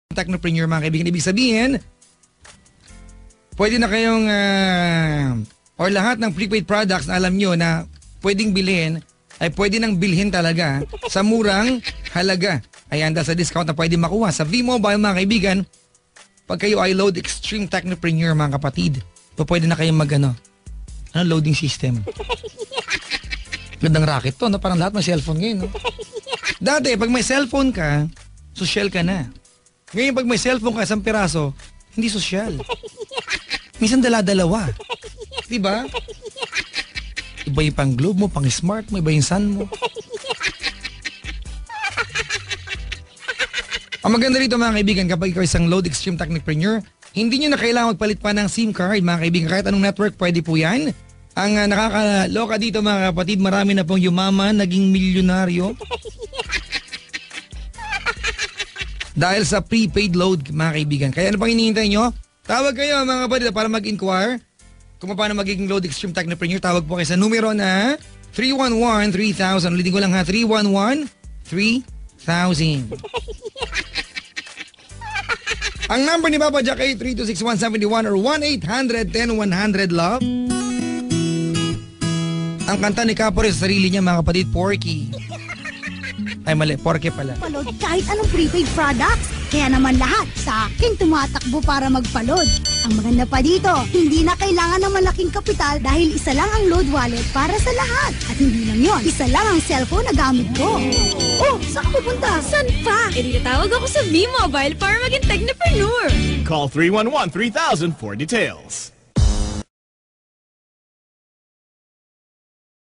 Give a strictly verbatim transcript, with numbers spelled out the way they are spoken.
Technopreneur mga kaibigan. Ibig sabihin, pwede na kayong, uh, or lahat ng prepaid products na alam nyo na pwedeng bilhin, ay pwede nang bilhin talaga sa murang halaga. Ayan, dahil sa discount na pwede makuha sa V-Mobile mga kaibigan. Pag kayo ay load Extreme Technopreneur mga kapatid, so pwede na kayong mag ano, ano loading system. Gandang racket to, no? Parang lahat may cellphone ngayon. No? Dati, pag may cellphone ka, social ka na. Ngayon, pag may cellphone ka, isang piraso, hindi social. Minsan dala-dalawa. Diba? Iba yung pang globe mo, pang smart mo, iba yung sun mo. Ang maganda rito mga kaibigan, kapag ikaw isang load Extreme Technopreneur, hindi nyo na kailangan magpalit pa ng SIM card mga kaibigan. Kahit anong network, pwede po yan. Ang uh, nakakaloka dito mga kapatid, marami na pong yumaman, naging milyonaryo. Dahil sa prepaid load mga kaibigan. Kaya ano pang hinihintay nyo? Tawag kayo mga kapatid para mag-inquire kung paano magiging load Extreme Technopreneur. Tawag po kayo sa numero na three one one three thousand. Ulitin ko lang ha, three one one three thousand. Ang number ni Papa Jack ay three two six one seven one or one eight hundred ten one hundred love. Ang kanta ni Kapore sa sarili niya mga kapatid, Porky. Ay mali, Porky pala. Palod kahit anong prepaid products. Kaya naman lahat sa akin tumatakbo para magpalod. Ang maganda pa dito, hindi na kailangan ng malaking kapital dahil isa lang ang load wallet para sa lahat. At hindi lang yon, isa lang ang cellphone na gamit ko. Oh, saan ka pupunta? San pa? E di natawag ako sa V-Mobile para maging Technopreneur. Call three one one three thousand for details.